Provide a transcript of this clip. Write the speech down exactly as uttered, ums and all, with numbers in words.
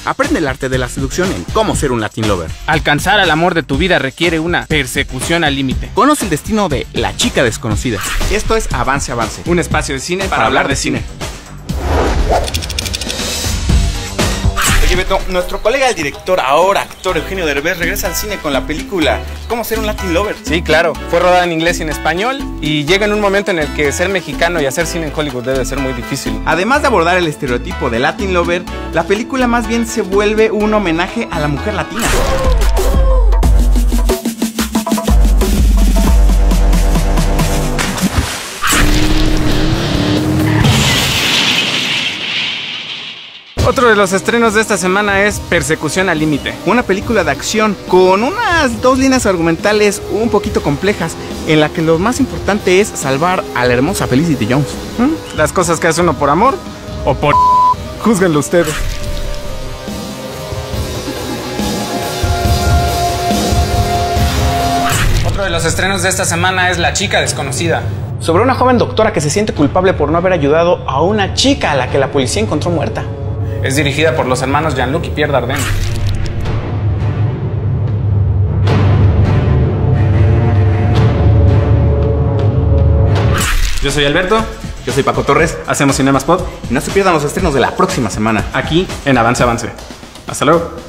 Aprende el arte de la seducción en Cómo ser un Latin Lover. Alcanzar al amor de tu vida requiere una persecución al límite. Conoce el destino de La chica desconocida. Esto es Avance Avance, Un espacio de cine para hablar de cine. Oye Beto, nuestro colega el director, ahora actor Eugenio Derbez, regresa al cine con la película Cómo ser un Latin Lover. Sí, claro. Fue rodada en inglés y en español y llega en un momento en el que ser mexicano y hacer cine en Hollywood debe ser muy difícil. Además de abordar el estereotipo de Latin Lover, la película más bien se vuelve un homenaje a la mujer latina. Otro de los estrenos de esta semana es Persecución al límite. Una película de acción con unas dos líneas argumentales un poquito complejas, en la que lo más importante es salvar a la hermosa Felicity Jones. ¿Mm? Las cosas que hace uno por amor o por... Júzguenlo ustedes. Otro de los estrenos de esta semana es La chica desconocida. Sobre una joven doctora que se siente culpable por no haber ayudado a una chica a la que la policía encontró muerta. Es dirigida por los hermanos Jean-Luc y Pierre Dardenne. Yo soy Alberto. Yo soy Paco Torres. Hacemos Cinema Spot. Y no se pierdan los estrenos de la próxima semana. Aquí en Avance Avance. Hasta luego.